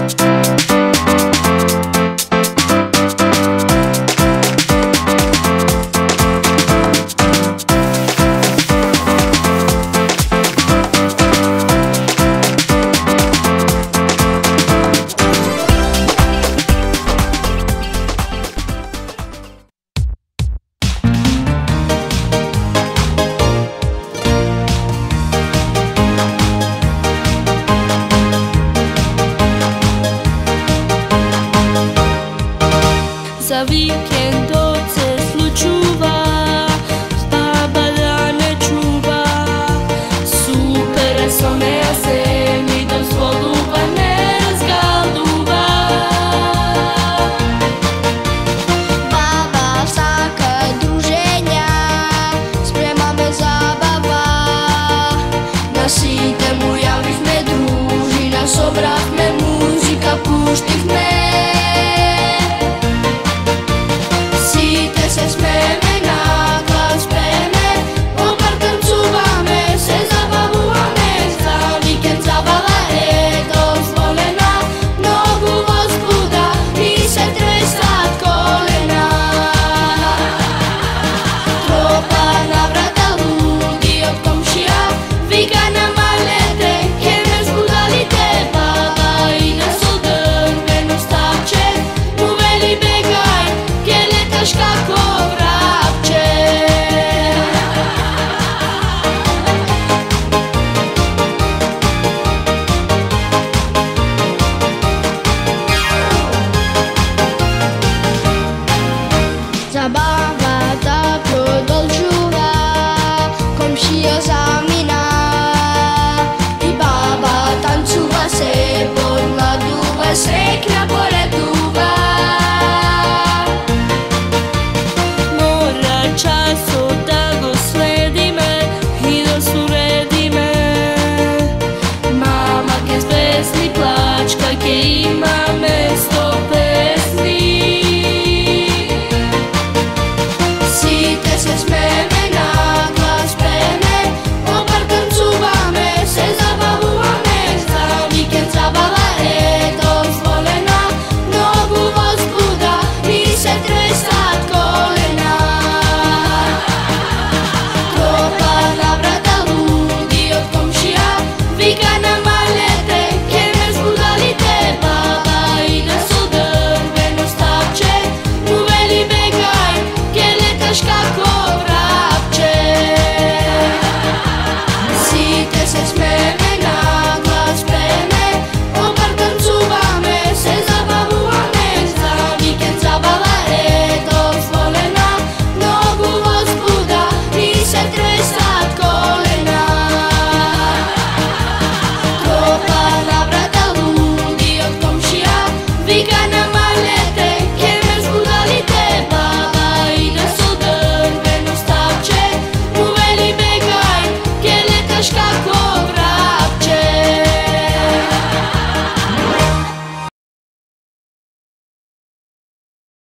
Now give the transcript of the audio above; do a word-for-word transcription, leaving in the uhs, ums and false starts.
Za vikend oce slučuva, baba da ne čuva. Super some ja se mi dozvolu pa ne zgaluva. Baba vsaka druženja sprema me zabava. Na sitemu javih me druži, na sobrah me muzika puštih me. Забава та продолжува, комшија замина и баба танцува, се подмладува, среќна полетува. Mora časot da go sledime i da suredime. Mama ke zvesni plačka ke ima